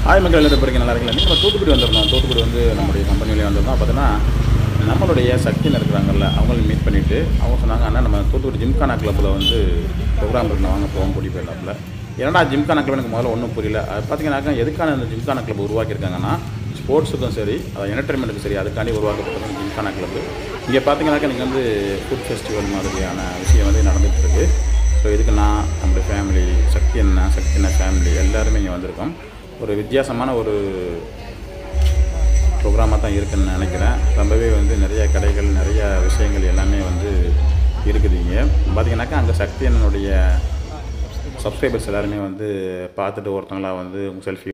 Hi மக்கள் எல்லாரும் எப்படி நல்லா இருக்கீங்களா? நம்ம தூத்துக்குடி வந்திருந்தோம். தூத்துக்குடி வந்து நம்மளுடைய கம்பெனிலேயே வந்திருந்தோம். பார்த்தீங்கன்னா நம்மளுடைய சக்தின்னு இருக்கிறாங்க, அவங்களும் மீட் பண்ணிவிட்டு அவங்க சொன்னாங்க, அண்ணா நம்ம தூத்துக்குடி ஜிம்கானா கிளப்பில் வந்து ப்ரோக்ராம் இருக்கணும், வாங்க போவோம் கூட்டி போயிடலாப்பில். ஏன்னா ஜிம்கானா கிளப் எனக்கு முதல்ல ஒன்றும் புரியல. அது பார்த்தீங்கன்னாக்கா எதுக்கான இந்த ஜிம்கானா கிளப் உருவாக்கியிருக்காங்கன்னா ஸ்போர்ட்ஸுக்கும் சரி, அது என்டர்டைன்மெண்ட்டுக்கும் சரி, அதுக்காண்டி உருவாக்கப்பட்டது ஜிம்கானா கிளப்பு. இங்கே பார்த்தீங்கன்னாக்கா நீங்கள் வந்து ஃபுட் ஃபெஸ்டிவல் மாதிரியான விஷயம் வந்து நடந்துகிட்ருக்கு. ஸோ இதுக்கு நான் நம்மளுடைய ஃபேமிலி சக்தி என்ன ஃபேமிலி எல்லாருமே இங்கே வந்திருக்கோம். ஒரு வித்தியாசமான ஒரு ப்ரோக்ராமாக தான் இருக்குதுன்னு நினைக்கிறேன். ரொம்பவே வந்து நிறைய கடைகள், நிறைய விஷயங்கள் எல்லாமே வந்து இருக்குது. இங்கே பார்த்திங்கனாக்கா அங்கே சக்தி என்னுடைய சப்ஸ்கிரைபர்ஸ் எல்லாருமே வந்து பார்த்துட்டு ஒருத்தங்களாக வந்து செல்ஃபி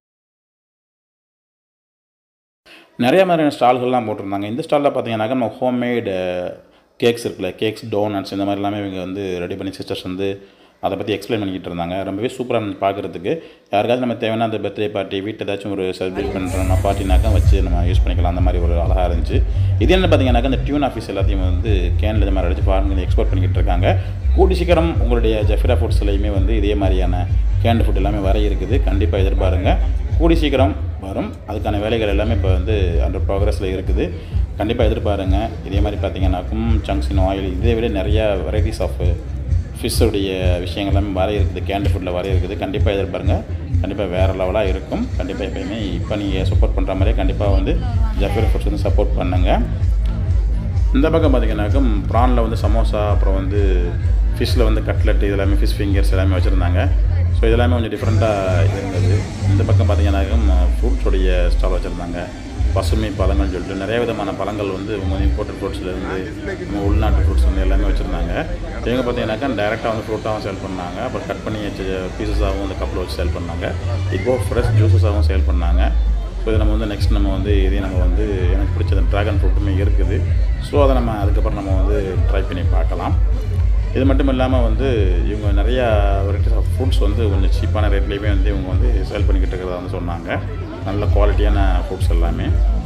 நிறைய மாதிரியான ஸ்டால்கள்லாம் போட்டிருந்தாங்க. இந்த ஸ்டாலில் பார்த்தீங்கன்னாக்கா நம்ம ஹோம்மேடு கேக்ஸ் இருக்குல்ல, கேக்ஸ், டோனட்ஸ் இந்த மாதிரி எல்லாமே இவங்க வந்து ரெடி பண்ணி சிஸ்டர்ஸ் வந்து அதை பற்றி எக்ஸ்பிளைன் பண்ணிக்கிட்டு இருந்தாங்க. ரொம்பவே சூப்பராக இருந்துச்சு பார்க்குறதுக்கு. யாருக்காச்சும் நம்ம தேவையான அந்த பர்த்டே பார்ட்டி, வீட்டில் ஏதாச்சும் ஒரு செலிப்ரேட் பண்ணுறோம்னா பார்ட்டினாக்கா வச்சு நம்ம யூஸ் பண்ணிக்கலாம். அந்த மாதிரி ஒரு அழகாக இருந்துச்சு. இது என்ன பார்த்தீங்கன்னாக்கா இந்த டியூன் ஆஃபீஸ் எல்லாத்தையும் வந்து கேனில் இது மாதிரி அடிச்சு ஃபார்மில் எக்ஸ்போர்ட் பண்ணிக்கிட்டு இருக்காங்க. கூடி சீக்கிரம் உங்களுடைய ஜஃபிரா ஃபுட்ஸ்லையுமே வந்து இதே மாதிரியான கேண்ட் ஃபுட் எல்லாமே வர இருக்குது. கண்டிப்பாக எதிர்பாருங்க. கூடி சீக்கிரம் வரும். அதுக்கான வேலைகள் எல்லாமே இப்போ வந்து அண்டர் ப்ராக்ரஸில் இருக்குது. கண்டிப்பாக எதிர்பாருங்க. இதே மாதிரி பார்த்தீங்கன்னாக்கும் சங்க்ஸ் இன் ஆயில், இதை விட நிறையா வெரைட்டிஸ் ஆஃப் ஃபிஷ்ஷுடைய விஷயங்கள் எல்லாமே வர இருக்குது. கேண்ட் ஃபுட்டில் வர இருக்குது. கண்டிப்பாக எதிர்பாருங்க. கண்டிப்பாக வேறு லெவலாக இருக்கும். கண்டிப்பாக எப்போயுமே இப்போ நீங்கள் சப்போர்ட் பண்ணுற மாதிரியே கண்டிப்பாக வந்து ஜஃபிரா ஃபுட்ஸ் வந்து சப்போர்ட் பண்ணுங்கள். இந்த பக்கம் பார்த்திங்கன்னாக்கும் ப்ரானில் வந்து சமோசா, அப்புறம் வந்து ஃபிஷ்ஷில் வந்து கட்லெட், இதெல்லாமே ஃபிஷ் ஃபிங்கர்ஸ் எல்லாமே வச்சுருந்தாங்க. ஸோ இதெல்லாமே கொஞ்சம் டிஃப்ரெண்ட்டாக இருந்தது. இந்த பக்கம் பார்த்திங்கன்னாக்கும் ஃப்ரூட்ஸுடைய ஸ்டால் வச்சுருந்தாங்க. பசுமை பழங்கள்னு சொல்லிட்டு நிறைய விதமான பழங்கள் வந்து இவங்க இம்போர்ட்டட் ஃப்ரூட்ஸ்லேருந்து நம்ம உள்நாட்டு ஃப்ரூட்ஸ் வந்து எல்லாமே வச்சுருந்தாங்க. இவங்க பார்த்தீங்கன்னாக்கா டைரெக்டாக வந்து ஃப்ரூட்டாகவும் சேல் பண்ணாங்க. அப்புறம் கட் பண்ணி வச்ச பீசஸாகவும் அந்த கப்பில் வச்சு சேல் பண்ணாங்க. இப்போ ஃப்ரெஷ் ஜூஸஸாகவும் சேல் பண்ணாங்க. ஸோ இது நம்ம வந்து நெக்ஸ்ட் நம்ம வந்து இதே நம்ம வந்து எனக்கு பிடிச்ச ட்ராகன் ஃப்ரூட்டுமே இருக்குது. ஸோ அதை நம்ம அதுக்கப்புறம் நம்ம வந்து ட்ரை பண்ணி பார்க்கலாம். இது மட்டும் இல்லாமல் வந்து இவங்க நிறையா வெரைட்டிஸ் ஆஃப் ஃப்ரூட்ஸ் வந்து கொஞ்சம் சீப்பான ரேட்லேயுமே வந்து இவங்க வந்து சேல் பண்ணிக்கிட்டு இருக்கிறதா வந்து சொன்னாங்க. நல்ல குவாலிட்டியான ஃப்ரூட்ஸ் எல்லாமே.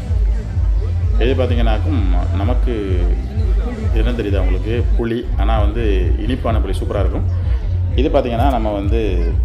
இது பார்த்திங்கன்னாக்கும் நமக்கு என்ன தெரியுது அவங்களுக்கு புளி, ஆனால் வந்து இனிப்பான புளி சூப்பராக இருக்கும். இது பார்த்திங்கன்னா நம்ம வந்து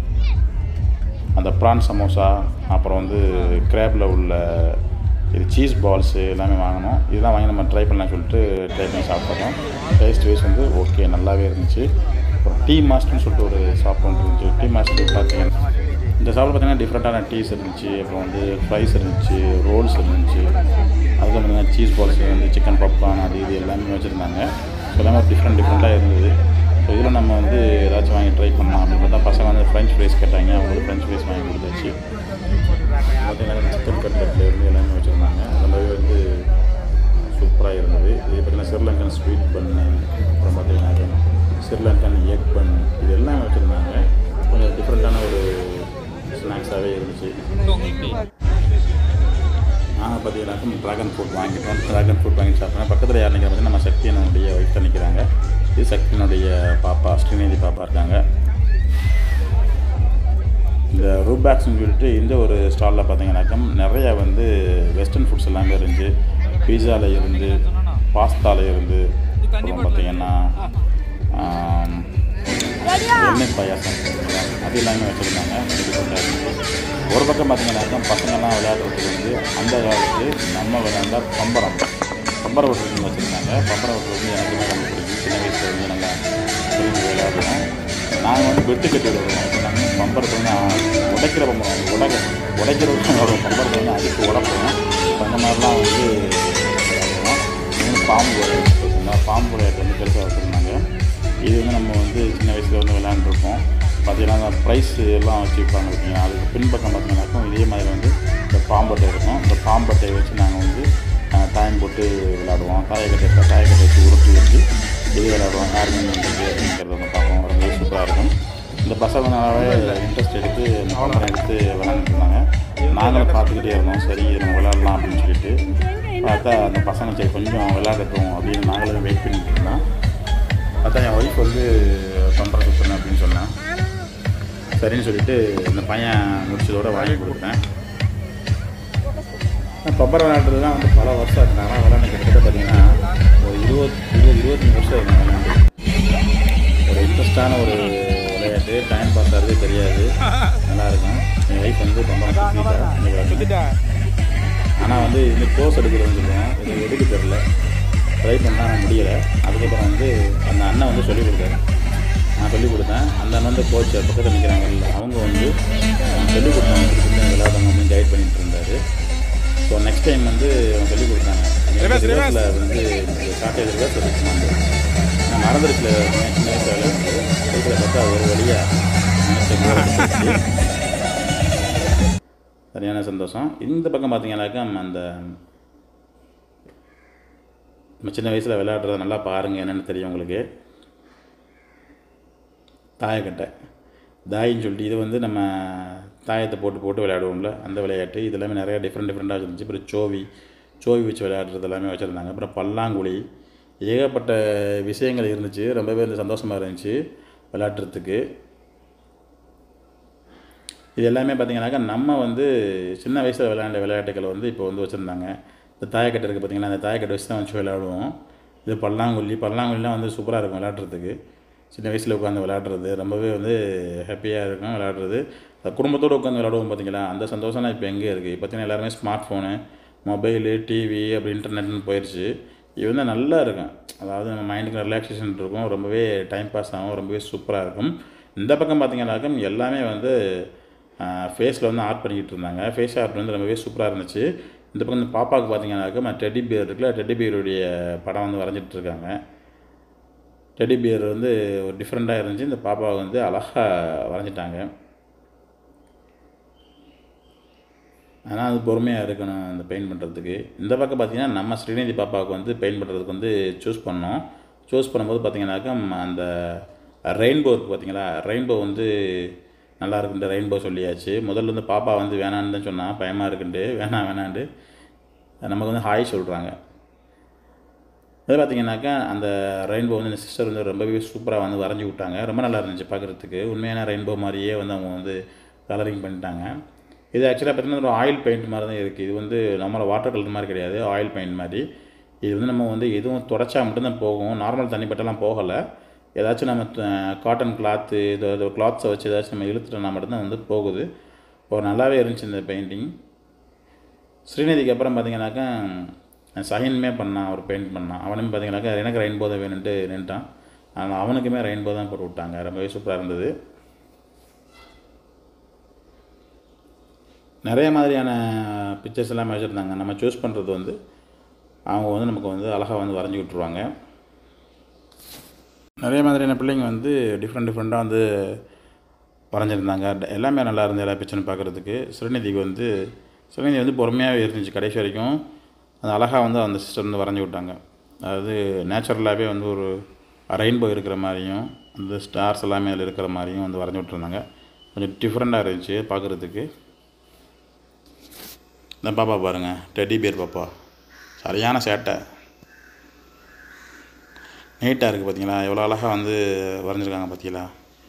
அந்த ப்ரான் சமோசா, அப்புறம் வந்து கிராப்பில் உள்ள இது சீஸ் பால்ஸு எல்லாமே வாங்கினோம். இதெல்லாம் வாங்கி நம்ம ட்ரை பண்ணலாம்னு சொல்லிட்டு ட்ரை பண்ணி சாப்பிட்டோம். டேஸ்ட் வைஸ் வந்து ஓகே, நல்லாவே இருந்துச்சு. அப்புறம் டீ மாஸ்டர்னு சொல்லிட்டு ஒரு ஷாப் ஒன்று இருந்துச்சு. டீ மாஸ்டர் பார்த்தீங்கன்னா இந்த ஷாப்பில் பார்த்தீங்கன்னா டிஃப்ரெண்ட்டான டீஸ் இருந்துச்சு. அப்புறம் வந்து ஃப்ரைஸ் இருந்துச்சு, ரோல்ஸ் இருந்துச்சு. அதுக்கு பார்த்தீங்கன்னா சீஸ் பால்ஸ் வந்து சிக்கன் பாப்கார்ன் அது இது எல்லாமே வச்சுருந்தாங்க. ஸோ எல்லாமே டிஃப்ரெண்ட்டாக இருந்தது. ஸோ இதில் நம்ம வந்து ஏதாச்சும் வாங்கி ட்ரை பண்ணலாம் அப்படின்னு பார்த்தா பசங்க வந்து ஃப்ரெஞ்ச் ஃப்ரைஸ் கேட்டாங்க. அவங்களுக்கு ஃப்ரெஞ்ச் ஃப்ரைஸ் வாங்கி கொடுத்துச்சு. பார்த்தீங்கன்னா சிக்கன் கட்லெட்டில் இருந்து எல்லாமே வச்சுருந்தாங்க. ரொம்பவே வந்து சூப்பராக இருந்தது. இது பார்த்திங்கன்னா ஸ்ரீலங்கன் ஸ்வீட் பன்னு, அப்புறம் பார்த்திங்கன்னா ஸ்ரீலங்கன் எக் பன், இது எல்லாமே வச்சுருந்தாங்க. கொஞ்சம் டிஃப்ரெண்ட்டான ஒரு ஸ்நாக்ஸாகவே இருந்துச்சு. நாங்கள் பார்த்தீங்கன்னாக்கும் ட்ராகன் ஃப்ரூட் வாங்கிட்டோம். ட்ராகன் ஃப்ரூட் வாங்கி சாப்பிட்டோம். பக்கத்தில் யார் நிற்கிறாங்க? நம்ம சக்தியனுடைய ஒய்ஃப் தான் நிற்கிறாங்க. இது சக்தியனுடைய பாப்பா, ஸ்ரீநிதி பாப்பா இருக்காங்க. இந்த ரூபேக்ஸ்ன்னு சொல்லிட்டு இந்த ஒரு ஸ்டாலில் பார்த்தீங்கன்னாக்கம் நிறையா வந்து வெஸ்டர்ன் ஃபுட்ஸ் எல்லாமே இருந்துச்சு. பீஸாவில் இருந்து, பாஸ்தாவில் இருந்து, அப்புறம் பார்த்திங்கன்னா எண்ணெய் பாயாசம் அது எல்லாமே வச்சுருந்தாங்க. ஒரு பக்கம் பார்த்திங்கன்னாக்கா பசங்கள்லாம் விளையாடுறதுக்கு வந்து அந்த காலத்து நம்ம விளையாண்டா பம்பரை ஓட்டுறதுன்னு வச்சுருந்தாங்க. பம்பரை ஓட்டுறது வந்து எனக்குமே ரொம்ப பிடிக்கும். சின்ன வயசில் வந்து நல்லா விரும்பி விளையாடுவோம். நாங்கள் வந்து பெட்டு கட்டி விடுவோம். இப்போ நாங்கள் பம்பரத்தை வந்து உடைக்கிற பம்பரம் உடைக்கிறதுக்கு விளையாடுவோம். பம்பரத்தை வந்து அடித்து உடைப்போம். அந்த மாதிரிலாம் வந்து விளையாடுவோம். இன்னும் பாம்பு விளையாட்டு, பாம்பு விளையாட்டு வந்து பெருசாக வச்சுருந்தாங்க. இது வந்து நம்ம வந்து சின்ன வயசில் வந்து விளையாண்டுருப்போம். பார்த்திங்கன்னா அந்த ப்ரைஸ் எல்லாம் வச்சுருப்பாங்க. பார்த்தீங்கன்னா அதுக்கு பின்பக்கம் பார்த்திங்கன்னாக்கும் இதே மாதிரி வந்து இந்த பாம்பட்டை இருக்கும். இந்த பாம்பட்டையை வச்சு நாங்கள் வந்து டைம் போட்டு விளையாடுவோம். காயக்கட்டை வச்சு உருட்டி வச்சு இது விளையாடுவோம். யாருமே வந்து அப்படிங்கிறத வந்து பார்ப்போம். ரொம்ப சூப்பராக இருக்கும். இந்த பசங்க நல்லாவே இன்ட்ரெஸ்ட் எடுத்து அந்த பம்பரம் எடுத்து விளையாண்டுட்டு இருந்தாங்க. நாங்களும் பார்த்துக்கிட்டே இருந்தோம். சரி நம்ம விளையாடலாம் அப்படின்னு சொல்லிட்டு பார்த்தா அந்த பசங்க சரி கொஞ்சம் விளையாடட்டும் அப்படின்னு நாங்களும் வெயிட் பண்ணிட்டு இருந்தோம். பார்த்தா என் ஒய்ஃப் வந்து பம்பரம் சுற்றணும் அப்படின்னு சொன்னேன். சரின்னு சொல்லிவிட்டு இந்த பையன் முடிச்சதோடு வாங்கி கொடுத்தேன். பம்பரம் விளையாடுறதுலாம் வந்து பல வருஷம் ஆச்சு. நான் விளையாண்டு கிட்டத்தட்ட பார்த்திங்கன்னா ஒரு 25 வருஷம் விளையாண்டு. ஒரு இன்ட்ரெஸ்டான ஒரு விளையாட்டு, டைம் பாஸ் ஆகிறதே தெரியாது, நல்லாயிருக்கும். என் ஒய்ஃப் வந்து பம்பரம் ஆனால் வந்து இந்த கோர்ஸ் எடுக்கிறதுன்னு சொல்லுவோம், இது எடுக்க தெரில, ட்ரை பண்ணால் முடியலை. அதுக்கப்புறம் வந்து அந்த அண்ணன் வந்து சொல்லிக் கொடுத்தாரு, நான் சொல்லிக் கொடுத்தேன். அந்த அண்ணன் வந்து கோச் பக்கத்தில் நிற்கிறாங்கல்ல, அவங்க வந்து சொல்லிக் கொடுத்தாங்க, கொடுத்துட்டு விளையாடணும் அப்படின்னு கைட் பண்ணிகிட்டு இருந்தார். ஸோ நெக்ஸ்ட் டைம் வந்து அவங்க சொல்லிக் கொடுத்தாங்க, ரிவர்ஸில் வந்து ஷார்ட்டேஜ் ரிவர்ஸ் வச்சுருந்தாங்க. நான் மறந்துடுச்சுல சின்ன வயசில் விளையாடுறது, சைக்கிளை பார்த்தா ஒரு வழியாக சரியான சந்தோஷம். இந்த பக்கம் பார்த்தீங்கன்னாக்கா அந்த நம்ம சின்ன வயசில் விளையாடுறத நல்லா பாருங்கள், என்னென்னு தெரியும் உங்களுக்கு. தாயக்கட்டை தாயின்னு சொல்லிட்டு, இது வந்து நம்ம தாயத்தை போட்டு விளையாடுவோம்ல, அந்த விளையாட்டு. இது எல்லாமே நிறையா டிஃப்ரெண்ட்டாக வச்சுருந்துச்சு. அப்புறம் சோவி வச்சு விளையாடுறது எல்லாமே வச்சுருந்தாங்க. அப்புறம் பல்லாங்குழி, ஏகப்பட்ட விஷயங்கள் இருந்துச்சு. ரொம்பவே சந்தோஷமாக இருந்துச்சு விளையாடுறதுக்கு. இது எல்லாமே பார்த்திங்கனாக்கா நம்ம வந்து சின்ன வயசில் விளையாண்ட விளையாட்டுகளை வந்து இப்போ வந்து வச்சுருந்தாங்க. இந்த தாயக்கட்டை இருக்குது பார்த்திங்கன்னா, அந்த தாயக்கட்டை வச்சு தான் வச்சு விளையாடுவோம். இது பல்லாங்குழிலாம் வந்து சூப்பராக இருக்கும் விளையாடுறதுக்கு. சின்ன வயசில் உட்காந்து விளையாடுறது ரொம்பவே வந்து ஹாப்பியாக இருக்கும் விளையாடுறது. குடும்பத்தோடு உட்காந்து விளையாடுவோம் பார்த்திங்களா, அந்த சந்தோஷம்லாம் இப்போ எங்கே இருக்குது? பார்த்திங்கன்னா எல்லாருமே ஸ்மார்ட் ஃபோனு, மொபைலு, டிவி, அப்படி இன்டர்நெட்னு போயிடுச்சு. இது வந்து நல்லா இருக்கும், அதாவது நம்ம மைண்டுக்கு ரிலாக்ஸேஷன் இருக்கும், ரொம்பவே டைம் பாஸ் ஆகும், ரொம்பவே சூப்பராக இருக்கும். இந்த பக்கம் பார்த்திங்கனாக்கா எல்லாமே வந்து ஃபேஸில் வந்து ஆர்ட் பண்ணிக்கிட்டு இருந்தாங்க. ஃபேஸ் ஆர்ட் வந்து ரொம்பவே சூப்பராக இருந்துச்சு. இந்த பக்கம் இந்த பாப்பாவுக்கு பார்த்திங்கனாக்கா டெடி பியர் இருக்குல்ல, டெடி பியருடைய படம் வந்து வரைஞ்சிட்டு இருக்காங்க. டெடி பியர் வந்து ஒரு டிஃப்ரெண்ட்டாக இருந்துச்சு. இந்த பாப்பாவை வந்து அழகாக வரைஞ்சிட்டாங்க. ஆனால் அது பொறுமையாக இருக்கணும் அந்த பெயிண்ட் பண்ணுறதுக்கு. இந்த பக்கம் பார்த்திங்கன்னா நம்ம ஸ்ரீநிதி பாப்பாவுக்கு வந்து பெயிண்ட் பண்ணுறதுக்கு வந்து சூஸ் பண்ணும்போது பார்த்திங்கனாக்கா அந்த ரெயின்போ இருக்குது பார்த்திங்களா, ரெயின்போ வந்து நல்லா இருக்குன்ட்டு ரெயின்போ சொல்லியாச்சு. முதல்ல வந்து பாப்பா வந்து வேணான்னு தான் சொன்னால், பயமாக இருக்குன்ட்டு வேணான்ட்டு நமக்கு வந்து ஹாய் சொல்கிறாங்க. அது பார்த்திங்கனாக்கா அந்த ரெயின்போ வந்து இந்த சிஸ்டர் வந்து ரொம்பவே சூப்பராக வந்து வரைஞ்சி விட்டாங்க. ரொம்ப நல்லா இருந்துச்சு பார்க்குறதுக்கு. உண்மையான ரெயின்போ மாதிரியே வந்து அவங்க வந்து கலரிங் பண்ணிட்டாங்க. இது ஆக்சுவலாக பார்த்திங்கன்னா ஒரு ஆயில் பெயிண்ட் மாதிரி தான் இருக்குது. இது வந்து நம்மளோட வாட்டர் கலர் மாதிரி கிடையாது, ஆயில் பெயிண்ட் மாதிரி. இது வந்து நம்ம வந்து எதுவும் தொடச்சா மட்டும்தான் போகும், நார்மல் தண்ணி பட்டெல்லாம் போகலை. ஏதாச்சும் நம்ம காட்டன் கிளாத்து இது கிளாத்ஸை வச்சு ஏதாச்சும் நம்ம இழுத்துட்டோம்னா மட்டும்தான் வந்து போகுது. ஒரு நல்லாவே இருந்துச்சு இந்த பெயிண்டிங். ஸ்ரீநிதிக்கு அப்புறம் பார்த்திங்கனாக்கா சஹினுமே பண்ணான், ஒரு பெயிண்ட் பண்ணான். அவனுமே பார்த்திங்கனாக்கா எனக்கு ரெயின்போ தான் வேணுன்ட்டு நின்ட்டான். ஆனால் அவனுக்குமே ரெயின்போ தான் போட்டு விட்டாங்க. ரொம்பவே சூப்பராக இருந்தது. நிறைய மாதிரியான பிக்சர்ஸ் எல்லாமே வச்சுருந்தாங்க. நம்ம சூஸ் பண்ணுறது வந்து அவங்க வந்து நமக்கு வந்து அழகாக வந்து வரைஞ்சி விட்ருவாங்க. நிறைய மாதிரியான பிள்ளைங்க வந்து டிஃப்ரெண்ட்டாக வந்து வரைஞ்சிருந்தாங்க. எல்லாமே நல்லா இருந்தது எல்லா பிக்சரும் பார்க்குறதுக்கு. ஸ்ரீநிதி வந்து பொறுமையாகவே இருந்துச்சு கடைசி வரைக்கும். அது அழகாக வந்து அந்த சிஸ்டர் வந்து வரைஞ்சி விட்டாங்க. அதாவது நேச்சுரலாகவே வந்து ஒரு ரெயின்போ இருக்கிற மாதிரியும் அந்த ஸ்டார்ஸ் எல்லாமே அதில் இருக்கிற மாதிரியும் வந்து வரைஞ்சி விட்ருந்தாங்க. கொஞ்சம் டிஃப்ரெண்ட்டாக இருந்துச்சு பார்க்குறதுக்கு. இந்த பாப்பா பாருங்கள், டெடி பியர் பாப்பா சரியான சேட்டை, நீட்டாக இருக்குது பார்த்தீங்களா, எவ்வளோ அழகாக வந்து வரைஞ்சிருக்காங்க பார்த்தீங்களா,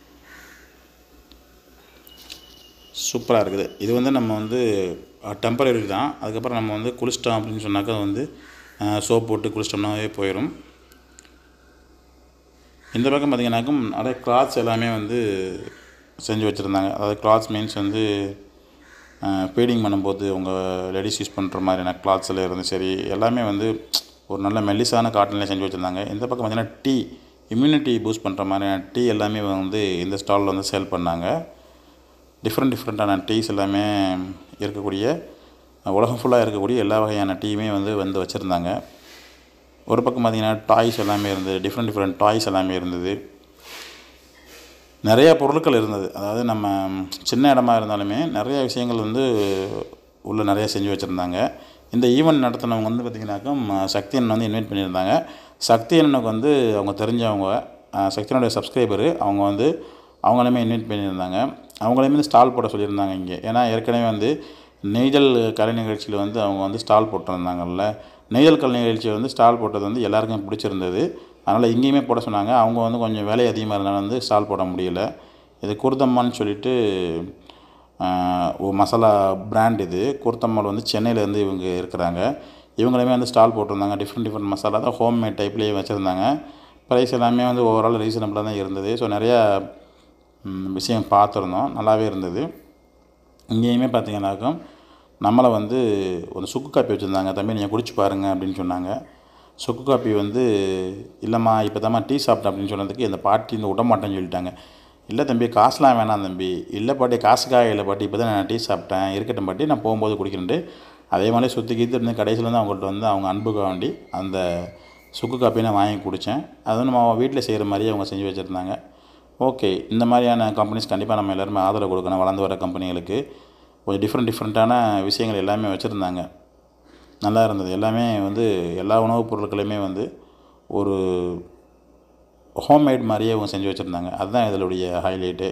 சூப்பராக இருக்குது. இது வந்து நம்ம வந்து டெம்பரரி தான். அதுக்கப்புறம் நம்ம வந்து குளிச்சிட்டோம் அப்படின்னு சொன்னாக்கா வந்து சோப் போட்டு குளிச்சிட்டோம்னாவே போயிடும். இந்த பக்கம் பார்த்திங்கனாக்கும் நிறைய கிளாத்ஸ் எல்லாமே வந்து செஞ்சு வச்சுருந்தாங்க. அதாவது கிளாத்ஸ் மீன்ஸ் வந்து ஃபீடிங் பண்ணும்போது உங்கள் லேடிஸ் யூஸ் பண்ணுற மாதிரியான கிளாத்ஸில் இருந்து சரி எல்லாமே வந்து ஒரு நல்ல மெல்லிசான காட்டனில் செஞ்சு வச்சுருந்தாங்க. இந்த பக்கம் பார்த்திங்கன்னா இம்யூனிட்டி பூஸ்ட் பண்ணுற மாதிரியான டீ எல்லாமே வந்து இந்த ஸ்டாலில் வந்து சேல் பண்ணாங்க. டிஃப்ரெண்ட்டான டீஸ் எல்லாமே இருக்கக்கூடிய, உலகம் ஃபுல்லாக இருக்கக்கூடிய எல்லா வகையான டீயுமே வந்து வச்சுருந்தாங்க. ஒரு பக்கம் பார்த்திங்கன்னா டாய்ஸ் எல்லாமே இருந்தது, டிஃப்ரெண்ட் டாய்ஸ் எல்லாமே இருந்தது. நிறையா பொருட்கள் இருந்தது. அதாவது நம்ம சின்ன இடமா இருந்தாலுமே நிறைய விஷயங்கள் வந்து உள்ளே நிறையா செஞ்சு வச்சுருந்தாங்க. இந்த ஈவெண்ட் நடத்தினவங்க வந்து பார்த்திங்கனாக்கா சக்தி அண்ணன் வந்து இன்வைட் பண்ணியிருந்தாங்க. சக்தி அண்ணனுக்கு வந்து அவங்க தெரிஞ்சவங்க, சக்தியனுடைய சப்ஸ்கிரைபரு, அவங்க வந்து அவங்களையுமே இன்வைட் பண்ணியிருந்தாங்க. அவங்களையுமே ஸ்டால் போட சொல்லியிருந்தாங்க இங்கே. ஏன்னா ஏற்கனவே வந்து நெய்தல் கலை நிகழ்ச்சியில் வந்து அவங்க வந்து ஸ்டால் போட்டிருந்தாங்கல்ல, நெய்தல் கலை நிகழ்ச்சியை வந்து ஸ்டால் போட்டது வந்து எல்லாருக்கும் பிடிச்சிருந்தது. அதனால் இங்கேயுமே போட சொன்னாங்க. அவங்க வந்து கொஞ்சம் வேலை அதிகமாக இருந்தாலும் வந்து ஸ்டால் போட முடியல. இது குருத்தம்மான்னு சொல்லிட்டு மசாலா பிராண்ட். இது குருத்தம்மாள் வந்து சென்னையிலேருந்து இவங்க இருக்கிறாங்க. இவங்களுமே வந்து ஸ்டால் போட்டிருந்தாங்க. டிஃப்ரெண்ட் மசாலா தான் ஹோம்மேட் டைப்லேயே வச்சுருந்தாங்க. ப்ரைஸ் எல்லாமே வந்து ஓவரால் ரீசனபிளாக தான் இருந்தது. ஸோ நிறையா விஷயம் பார்த்துருந்தோம், நல்லாவே இருந்தது. இங்கேயுமே பார்த்தீங்கன்னாக்கா நம்மளை வந்து ஒரு சுக்கு காப்பி வச்சுருந்தாங்க. தம்பி நீங்கள் குடிச்சு பாருங்கள் அப்படின்னு சொன்னாங்க. சுக்கு காப்பி வந்து இல்லைம்மா இப்போ தாம்மா டீ சாப்பிட்டேன் அப்படின்னு சொன்னதுக்கு இந்த பாட்டி இந்த விட மாட்டேன்னு சொல்லிட்டாங்க. இல்லை தம்பி காசுலாம் வேணாம் தம்பி. இல்லை பாட்டி காசுக்காக இல்லை பாட்டி இப்போ தான் நான் டீ சாப்பிட்டேன், இருக்கட்டும் பாட்டி நான் போகும்போது குடிக்கிறேன்ட்டு அதே மாதிரி சுற்றி கீத்து இருந்து கடைசியில் வந்து அவங்கள்ட்ட வந்து அவங்க அன்புக்காக வேண்டி அந்த சுக்கு காப்பி நான் வாங்கி குடித்தேன். அதுவும் நம்ம வீட்டில் செய்கிற மாதிரியே அவங்க செஞ்சு வச்சுருந்தாங்க. ஓகே, இந்த மாதிரியான கம்பெனிஸ் கண்டிப்பாக நம்ம எல்லாருமே ஆதரவு கொடுக்கணும். வளர்ந்து வர கம்பெனிகளுக்கு கொஞ்சம் டிஃப்ரெண்ட்டான விஷயங்கள் எல்லாமே வச்சுருந்தாங்க. நல்லா இருந்தது. எல்லாமே வந்து எல்லா உணவுப் பொருட்களையுமே வந்து ஒரு ஹோம்மேட் மாதிரியே அவங்க செஞ்சு வச்சுருந்தாங்க. அதுதான் இதனுடைய ஹைலைட்டு.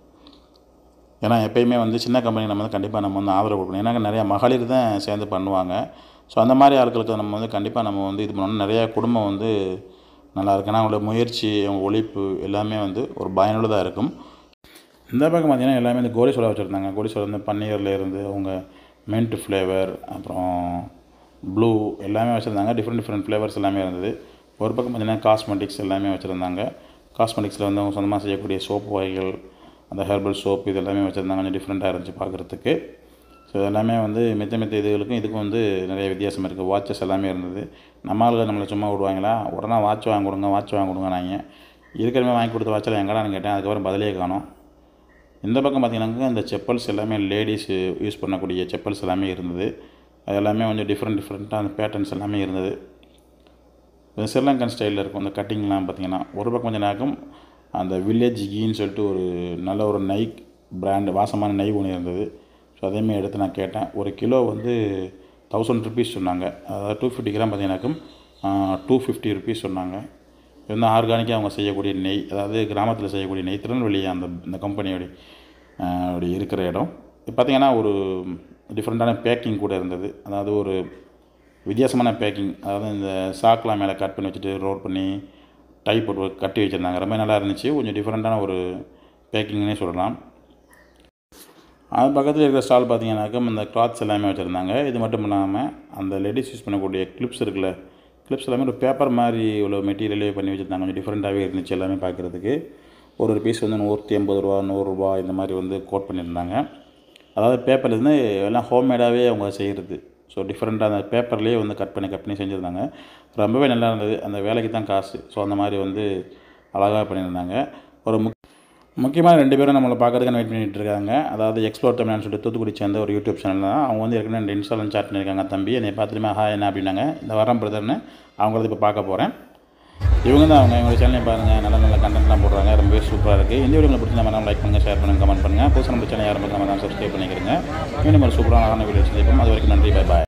ஏன்னா எப்போயுமே வந்து சின்ன கம்பெனி நம்ம வந்து கண்டிப்பாக நம்ம வந்து ஆதரவு கொடுக்கணும். ஏன்னா நிறையா மகளிர் தான் சேர்ந்து பண்ணுவாங்க. ஸோ அந்த மாதிரி ஆட்களுக்கு நம்ம வந்து கண்டிப்பாக நம்ம வந்து இது பண்ணணும். நிறையா குடும்பம் வந்து நல்லாயிருக்கு. ஏன்னா அவங்களோட முயற்சி, அவங்க உழைப்பு எல்லாமே வந்து ஒரு பயனுள்ளதாக இருக்கும். இந்த பக்கம் பார்த்திங்கன்னா எல்லாமே இந்த கோலி சோடா வச்சுருந்தாங்க. கோலி சோடா வந்து பன்னீர்லேருந்து அவங்க மின்ட் ஃப்ளேவர், அப்புறம் ப்ளூ எல்லாமே வச்சுருந்தாங்க. டிஃப்ரெண்ட் ஃப்ளேவர்ஸ் எல்லாமே இருந்தது. ஒரு பக்கம் பார்த்திங்கன்னா காஸ்மெட்டிக்ஸ் எல்லாமே வச்சுருந்தாங்க. காஸ்மெட்டிக்ஸில் வந்து அவங்க சொந்தமாக செய்யக்கூடிய சோப்பு வகைகள், அந்த ஹெர்பல் சோப் இது எல்லாமே வச்சுருந்தாங்க. கொஞ்சம் டிஃப்ரெண்ட்டாக இருந்துச்சு பார்க்குறதுக்கு. ஸோ எல்லாமே வந்து மித்த இதுகளுக்கும் இதுக்கும் வந்து நிறைய வித்தியாசம் இருக்குது. வாட்சஸ் எல்லாமே இருந்தது. நம்ம ஆளுங்க நம்மளை சும்மா விடுவாங்களா, உடனே வாட்ச் வாங்கி கொடுங்க நாங்கள் இருக்கிறமே வாங்கி கொடுத்த வாட்சில் எங்கடான்னு கேட்டேன். அதுக்கப்புறம் பதிலே காணோம். இந்த பக்கம் பார்த்திங்கன்னாக்கா இந்த செப்பல்ஸ் எல்லாமே லேடிஸ் யூஸ் பண்ணக்கூடிய செப்பல்ஸ் எல்லாமே இருந்தது. அது எல்லாமே கொஞ்சம் டிஃப்ரெண்ட்டாக அந்த பேட்டர்ன்ஸ் எல்லாமே இருந்தது. ஸ்ரீலங்கன் ஸ்டைலில் இருக்கும் அந்த கட்டிங்லாம் பார்த்திங்கன்னா. ஒரு பக்கம் கொஞ்சம் நேரம் அந்த வில்லேஜ் கீன்னு சொல்லிட்டு ஒரு நல்ல ஒரு நெய் பிராண்டு வாசமான நெய் ஒன்று இருந்தது. ஸோ அதேமாதிரி எடுத்து நான் கேட்டேன். ஒரு கிலோ வந்து 1000 ருபீஸ் சொன்னாங்க. அதாவது 250 கிராம் பார்த்திங்கன்னாக்கும் 250 ருபீஸ் சொன்னாங்க. இது வந்து ஆர்கானிக்காக அவங்க செய்யக்கூடிய நெய், அதாவது கிராமத்தில் செய்யக்கூடிய நெய். திருநெல்வேலி இந்த கம்பெனியோடைய இருக்கிற இடம். பார்த்திங்கன்னா ஒரு டிஃப்ரெண்ட்டான பேக்கிங் கூட இருந்தது. அதாவது ஒரு வித்தியாசமான பேக்கிங். அதாவது இந்த சாக்கெலாம் மேலே கட் பண்ணி வச்சுட்டு ரோல் பண்ணி டை போட்டு கட்டி வச்சுருந்தாங்க. ரொம்ப நல்லா இருந்துச்சு. கொஞ்சம் டிஃப்ரெண்ட்டான ஒரு பேக்கிங்னே சொல்லலாம். அது பக்கத்தில் இருக்கிற ஸ்டால் பார்த்திங்கன்னாக்கா இந்த கிளாத்ஸ் எல்லாமே வச்சுருந்தாங்க. இது மட்டும் இல்லாமல் அந்த லேடிஸ் யூஸ் பண்ணக்கூடிய கிளிப்ஸ் இருக்குல்ல, கிளிப்ஸ் எல்லாமே ஒரு பேப்பர் மாதிரி உள்ள மெட்டீரியலே பண்ணி வச்சுருந்தாங்க. கொஞ்சம் டிஃப்ரெண்ட்டாகவே இருந்துச்சு எல்லாமே பார்க்குறதுக்கு. ஒரு பீஸ் வந்து 180 ரூபா, 100 ரூபா இந்த மாதிரி வந்து கோட் பண்ணியிருந்தாங்க. அதாவது பேப்பர்லேருந்து எல்லாம் ஹோம்மேடாகவே அவங்க செய்கிறது. ஸோ டிஃப்ரெண்ட்டாக அந்த பேப்பர்லேயே வந்து கட் பண்ணி செஞ்சுருந்தாங்க. ரொம்பவே நல்லா இருந்தது. அந்த வேலைக்கு தான் காசு. ஸோ அந்த மாதிரி வந்து அழகாக பண்ணியிருந்தாங்க. ஒரு முக்கியமாக 2 பேரும் நம்மளை பார்க்கறதுக்கு வெயிட் பண்ணிகிட்டு இருக்காங்க. அதாவது எக்ஸ்ப்ளோர் தமிழ்னு சொல்லிட்டு தூத்துக்குடி சேர்ந்த ஒரு யூடியூப் சேனல் தான். அவங்க வந்து ஏற்கனவே இன்ஸ்டாலும் சாட் பண்ணியிருக்காங்க. தம்பி என்னை பார்த்துட்டுமே என்ன அப்படின்னாங்க. இந்த வரம் பிரதர்னு அவங்களது இப்போ பார்க்க போகிறேன். இவங்க தான் எங்களுடைய சேனலை பாருங்கள். நல்ல கண்டென்ட்லாம் போடுறாங்க. ரொம்பவே சூப்பராக இருக்குது. இந்த வீடியோ உங்களுக்கு பிடிச்ச நம்ம லைக் பண்ணுங்கள், ஷேர் பண்ணுங்கள், கமெண்ட் பண்ணுங்கள். புதுசாக நம்ம சேனல் யாரும் நம்ம சப்ஸ்கிரைப் பண்ணிக்கிறங்க. இன்னும் ஒரு சூப்பரான வீடியோ சந்திப்போம். அது வரைக்கும் நன்றி. பை பாய்.